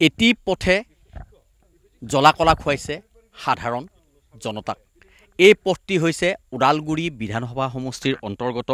এটি পথে জলাকলা খুৱাইছে সাধাৰণ জনতাক। এই পথটি হৈছে উদালগুৰি বিধানসভা সমষ্টিৰ অন্তৰ্গত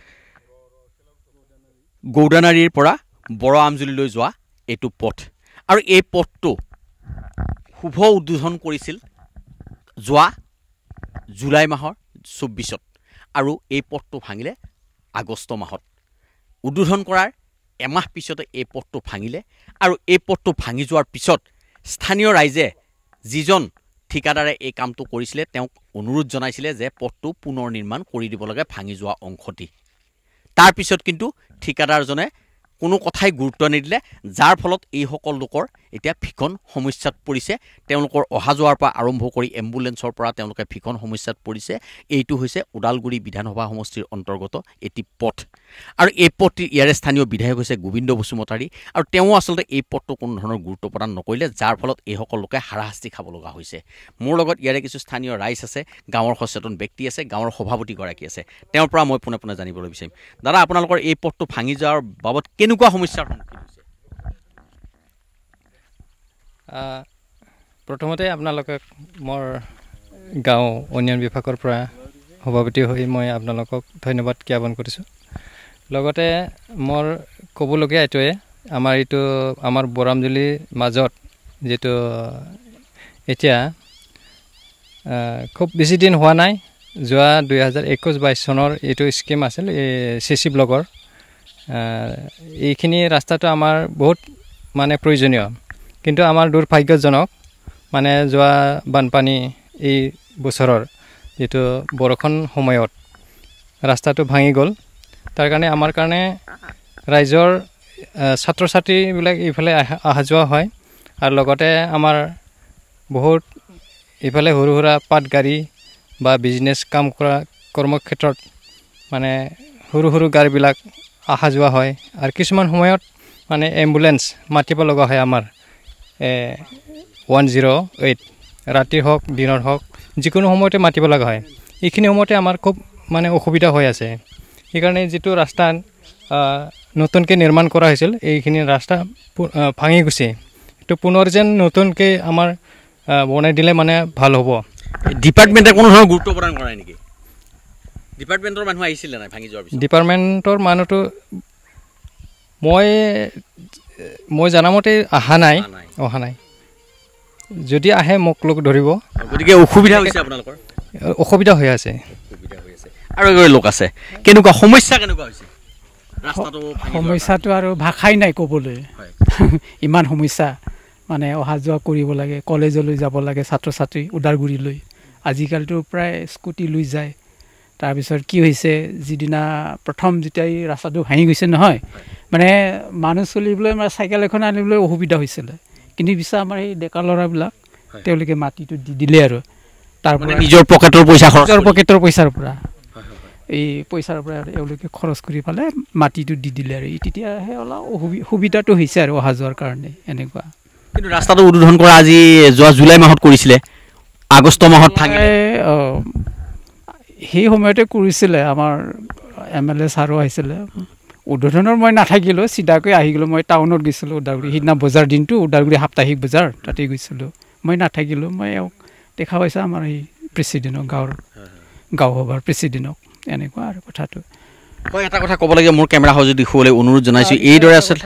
গৌদানাৰীৰ পৰা বড় আমজুলিলৈ যোৱা এইটো পথ। আৰু এই পথটো শুভ উদ্বোধন কৰিছিল যোৱা জুলাই মাহৰ 24ত আৰু এই পথটো ভাঙিলে আগষ্ট মাহত। উদ্বোধন কৰাৰ এমাহ পিছতে এই পথটো ভাঙিলে আৰু এই পথটো ভাঙি যোৱাৰ পিছত স্থানীয় ৰাইজে যিজন ঠিকাদাৰে এই কামটো কৰিছিলে তেওঁক অনুৰোধ জনাইছিলে যে পথটো পুনৰ নিৰ্মাণ কৰি দিব লাগে ভাঙি যোৱা অংশটি। তাৰ পিছত কিন্তু ঠিকাদাৰজনে কোনো কথাই গুৰুত্ব নিদিলে, যাৰ ফলত এইসকল লোকৰ এতিয়া ভীষণ সমস্যাত পৰিছে। তেওঁলোকৰ অহা যোৱাৰ পৰা আৰম্ভ কৰি এম্বুলেন্সৰ পৰা তেওঁলোকে ভীষণ সমস্যাত পৰিছে। এইটো হৈছে ওদালগুৰি বিধানসভা সমষ্টিৰ অন্তৰ্গত এটি পথ আৰু এই পথটিৰ ইয়াৰে স্থানীয় বিধায়ক হৈছে গোবিন্দ বসুমতাৰী আৰু তেওঁ আচলতে এই পথটো কোনো ধৰণৰ গুৰুত্ব প্ৰদান নকৰিলে, যাৰ ফলত এইসকল লোকে হাৰাশাস্তি খাব লগা হৈছে। মোৰ লগত ইয়াৰে কিছু স্থানীয় ৰাইজ আছে, গাঁৱৰ সচেতন ব্যক্তি আছে, গাঁৱৰ সভাপতিগৰাকী আছে, তেওঁৰ পৰা মই পোনে পোনে জানিবলৈ বিচাৰিম। দাদা, আপোনালোকৰ এই পথটো ভাঙি যোৱাৰ বাবদ কেনেকুৱা সমস্যাৰ সন্মুখীন হৈছে? প্ৰথমতে আপোনালোকক মোৰ গাঁও উন্নয়ন বিভাগৰ পৰা সভাপতি হৈ মই আপোনালোকক ধন্যবাদ জ্ঞাপন কৰিছোঁ। লগতে মোৰ ক'বলগীয়া এইটোৱে, আমাৰ বৰামজুলিৰ মাজত যিটো এতিয়া খুব বেছি দিন হোৱা নাই, যোৱা 2021-22 চনৰ এইটো স্কিম আছিল এই CC ব্লকৰ। এইখিনি ৰাস্তাটো আমাৰ বহুত মানে প্ৰয়োজনীয়, কিন্তু আমাৰ দুৰ্ভাগ্যজনক মানে যোৱা বানপানী এই বছৰৰ যিটো বৰষুণ সময়ত ৰাস্তাটো ভাঙি গ'ল। তাৰ কাৰণে আমাৰ কাৰণে ৰাইজৰ ছাত্ৰ ছাত্ৰীবিলাক এইফালে অহা যোৱা হয় আৰু লগতে আমাৰ বহুত এইফালে সৰু সুৰা পাট গাড়ী বা বিজনেছ কাম কৰা কৰ্মক্ষেত্ৰত মানে সৰু সৰু গাড়ীবিলাক অহা যোৱা হয় আৰু কিছুমান সময়ত মানে এম্বুলেন্স মাতিব লগা হয় আমাৰ 108 ৰাতিৰ হওক দিনৰ হওক যিকোনো সময়তে মাতিব লগা হয়। এইখিনি সময়তে আমাৰ খুব মানে অসুবিধা হৈ আছে। সেইকাৰণে যিটো ৰাস্তা নতুনকৈ নিৰ্মাণ কৰা হৈছিল এইখিনি ৰাস্তা ভাঙি গৈছে, এইটো পুনৰ যেন নতুনকৈ আমাৰ বনাই দিলে মানে ভাল হ'ব। ডিপাৰ্টমেণ্টে কোনো ধৰণৰ গুৰুত্ব প্ৰদান কৰা নাই নেকি? ডিপাৰ্টমেণ্টৰ মানুহ আহিছিলে নাই ভাঙি যোৱাৰ পিছত? ডিপাৰ্টমেণ্টৰ মানুহটো মই জানামতে অহা নাই। যদি আহে মোক লগ ধৰিব। গতিকে অসুবিধা হৈছে আপোনালোকৰ? অসুবিধা হৈ আছে। আৰু এগৰাকী লোক আছে, কেনেকুৱা সমস্যা কেনেকুৱা হৈছে? সমস্যাটো আৰু ভাষাই নাই ক'বলৈ। ইমান সমস্যা মানে অহা যোৱা কৰিব লাগে, কলেজলৈ যাব লাগে ছাত্ৰ ছাত্ৰী ওদালগুৰিলৈ। আজিকালিতো প্ৰায় স্কুটি লৈ যায়। তাৰপিছত কি হৈছে, যিদিনা প্ৰথম যেতিয়া এই ৰাস্তাটো ভাঙি গৈছে নহয়, মানে মানুহ চলিবলৈ মানে চাইকেল এখন আনিবলৈ অসুবিধা হৈছিলে, কিন্তু পিছে আমাৰ এই ডেকা ল'ৰাবিলাক তেওঁলোকে মাটিটো দি দিলে আৰু তাৰ পৰা নিজৰ পকেটৰ পইচাৰ পৰা এই পইচাৰ পৰা এওঁলোকে খৰচ কৰি পেলাই মাটিটো দি দিলে আৰু তেতিয়াহে অলপ সুবিধাটো হৈছে আৰু অহা যোৱাৰ কাৰণে এনেকুৱা। কিন্তু ৰাস্তাটো উদ্বোধন কৰা আজি যোৱা জুলাই মাহত কৰিছিলে, আগষ্ট মাহত ভাঙিলে। সেই সময়তে কৰিছিলে, আমাৰ MLA ছাৰো আহিছিলে। উদ্বোধনৰ মই নাথাকিলোঁ, চিধাকৈ আহি গ'লোঁ। মই টাউনত গৈছিলোঁ ওদালগুৰি, সিদিনা বজাৰ দিনটো ওদালগুৰি সাপ্তাহিক বজাৰ, তাতে গৈছিলোঁ। মই নাথাকিলোঁ, মই এওঁক দেখা পাইছোঁ আমাৰ এই প্ৰেচিডেণ্টক, গাঁও সভাৰ প্ৰেচিডেণ্টক। এনেকুৱা আৰু কথাটো। মই এটা কথা ক'ব লাগে, মোৰ কেমেৰা সহযোগ দেখুৱাবলৈ অনুৰোধ জনাইছোঁ। এইদৰে আচলতে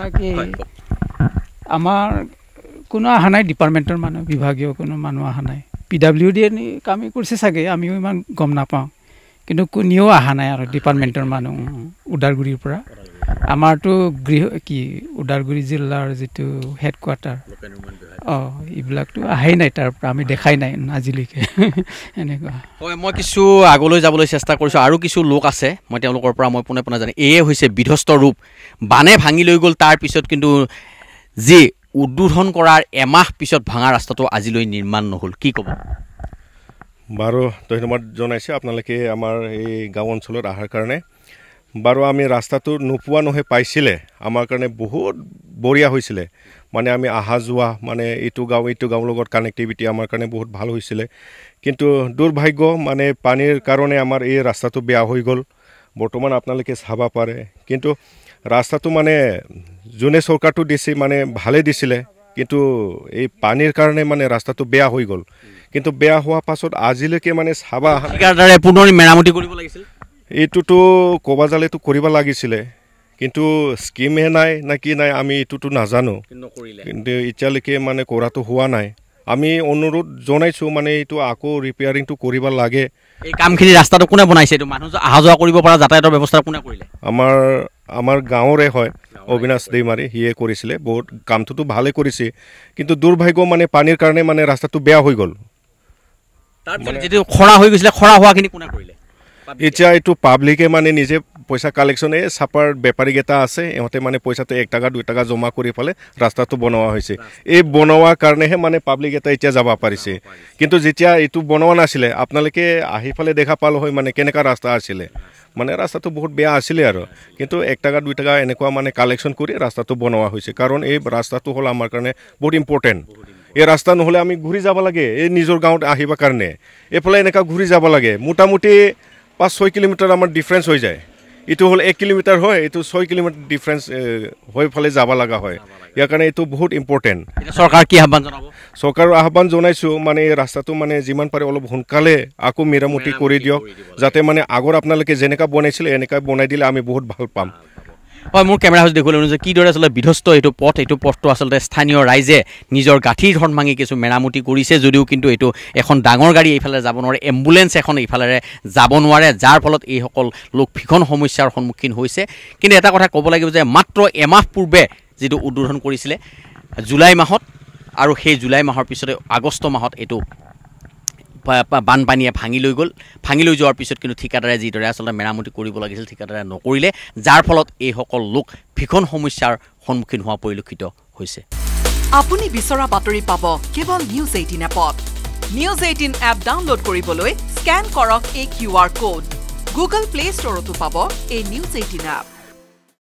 আমাৰ কোনো অহা নাই, ডিপাৰ্টমেণ্টৰ মানুহ, বিভাগীয় কোনো মানুহ অহা নাই। PWD কামেই কৰিছে চাগে, আমিও ইমান গম নাপাওঁ, কিন্তু কোনেও অহা নাই আৰু ডিপাৰ্টমেণ্টৰ মানুহ ওদালগুৰিৰ পৰা। আমাৰতো ওদালগুৰি জিলাৰ যিটো হেডকোৱাৰ্টাৰ, এইবিলাকতো আহাই নাই, তাৰ পৰা আমি দেখাই নাই আজিলৈকে। এনেকুৱা হয়। মই কিছু আগলৈ যাবলৈ চেষ্টা কৰিছোঁ, আৰু কিছু লোক আছে, মই তেওঁলোকৰ পৰা মই পোনে পোনে জানো। এয়ে হৈছে বিধ্বস্ত ৰূপ। বানে ভাঙি লৈ গ'ল, তাৰ পিছত কিন্তু যি উদ্বোধন কৰাৰ এমাহ পিছত ভাঙা ৰাস্তাটো আজিলৈ নিৰ্মাণ নহ'ল। কি ক'ব? বাৰু ধন্যবাদ জনাইছোঁ আপোনালোকে আমাৰ এই গাঁও অঞ্চলত অহাৰ কাৰণে। বাৰু আমি ৰাস্তাটো নোপোৱা নহয় পাইছিলে, আমাৰ কাৰণে বহুত বঢ়িয়া হৈছিলে। মানে আমি অহা যোৱা মানে এইটো গাঁৱৰ লগত কানেক্টিভিটি আমাৰ কাৰণে বহুত ভাল হৈছিলে। কিন্তু দুৰ্ভাগ্য মানে পানীৰ কাৰণে আমাৰ এই ৰাস্তাটো বেয়া হৈ গ'ল। বৰ্তমান আপোনালোকে চাব পাৰে, কিন্তু ৰাস্তাটো মানে যোনে চৰকাৰটো দিছে মানে ভালে দিছিলে, কিন্তু এই পানীৰ কাৰণে মানে ৰাস্তাটো বেয়া হৈ গ'ল কিন্তু বেয়া হোৱাৰ পাছত আজিলৈকে মানে চাবা ঠিকাদাৰে পুনৰ মেৰামতি কৰিব লাগিছিল এইটোতো ক'বা জালেতো কৰিব লাগিছিলে কিন্তু স্কিমে নাই না কি নাই আমি এইটোতো নাজানো কিন্তু এতিয়ালৈকে মানে কৰাটো হোৱা নাই আমি অনুৰোধ জনাইছোঁ মানে এইটো আকৌ ৰিপেয়াৰিংটো কৰিব লাগে এই কামখিনি ৰাস্তাটো কোনে বনাইছে এইটো মানুহ অহা যোৱা কৰিব পৰা যাতায়াতৰ ব্যৱস্থা কোনে কৰিলে আমাৰ গাঁৱৰে হয় অবিনাশ দেইমাৰী হিয়ে কৰিছিলে বহুত কামটোতো ভালে কৰিছে কিন্তু দুৰ্ভাগ্য মানে পানীৰ কাৰণে মানে ৰাস্তাটো বেয়া হৈ গ'ল তাৰপিছত যেটো খৰা হৈ গৈছিলে খৰা হোৱাখিনি কোনে কৰিলে এতিয়া এইটো পাব্লিকে মানে নিজে পইচা কালেকশ্যন এই চাপাৰ বেপাৰীকেইটা আছে ইহঁতে মানে পইচাটো 1 টাকা 2 টাকা জমা কৰি পেলাই ৰাস্তাটো বনোৱা হৈছে এই বনোৱাৰ কাৰণেহে মানে পাব্লিক এটা এতিয়া যাব পাৰিছে কিন্তু যেতিয়া এইটো বনোৱা নাছিলে আপোনালোকে আহি ফালে দেখা পালো হয় মানে কেনেকা ৰাস্তা আছিলে মানে ৰাস্তাটো বহুত বেয়া আছিলে আৰু কিন্তু 1 টাকা 2 টাকা এনেকুৱা মানে কালেকশ্যন কৰি ৰাস্তাটো বনোৱা হৈছে কাৰণ এই ৰাস্তাটো হ'ল আমাৰ কাৰণে বহুত ইম্পৰ্টেণ্ট এই ৰাস্তা নহ'লে আমি ঘূৰি যাব লাগে এই নিজৰ গাঁৱত আহিবৰ কাৰণে এইফালে এনেকুৱা ঘূৰি যাব লাগে মোটামুটি 5-6 কিলোমিটাৰ আমাৰ ডিফাৰেন্স হৈ যায় এইটো হ'ল 1 কিলোমিটাৰ হয় এইটো 6 কিলোমিটাৰ ডিফাৰেন্স হৈ ফালে যাব লগা হয় ইয়াৰ কাৰণে এইটো বহুত ইম্পৰ্টেণ্ট চৰকাৰ কি আহ্বান জনাব চৰকাৰৰ আহ্বান জনাইছোঁ মানে এই ৰাস্তাটো মানে যিমান পাৰে অলপ সোনকালে আকৌ মেৰামতি কৰি দিয়ক যাতে মানে আগৰ আপোনালোকে যেনেকুৱা বনাইছিলে এনেকুৱা বনাই দিলে আমি বহুত ভাল পাম হয় মোৰ কেমেৰা হাউচ দেখুৱালে যে কিদৰে আচলতে বিধ্বস্ত এইটো পথটো আচলতে স্থানীয় ৰাইজে নিজৰ গাঁঠিৰ ধন ভাঙি কিছু মেৰামতি কৰিছে যদিও কিন্তু এইটো এখন ডাঙৰ গাড়ী এইফালে যাব নোৱাৰে এম্বুলেন্স এখন এইফালেৰে যাব নোৱাৰে যাৰ ফলত এইসকল লোক ভীষণ সমস্যাৰ সন্মুখীন হৈছে কিন্তু এটা কথা ক'ব লাগিব যে মাত্ৰ এমাহ পূৰ্বে যিটো উদ্বোধন কৰিছিলে জুলাই মাহত আৰু সেই জুলাই মাহৰ পিছতে আগষ্ট মাহত এইটো বানপানীয়ে ভাঙি লৈ যোৱাৰ পিছত কিন্তু ঠিকাদাৰে যিদৰে আচলতে মেৰামতি কৰিব লাগিছিল ঠিকাদাৰে নকৰিলে যাৰ ফলত এইসকল লোক ভীষণ সমস্যাৰ সন্মুখীন হোৱা পৰিলক্ষিত হৈছে আপুনি বিচৰা বাতৰি পাব কেৱল নিউজ 18 এপত নিউজ 18 এপ ডাউনলোড কৰিবলৈ স্কেন কৰক এই QR কোড গুগল প্লে ষ্টৰতো পাব এই নিউজ 18 এপ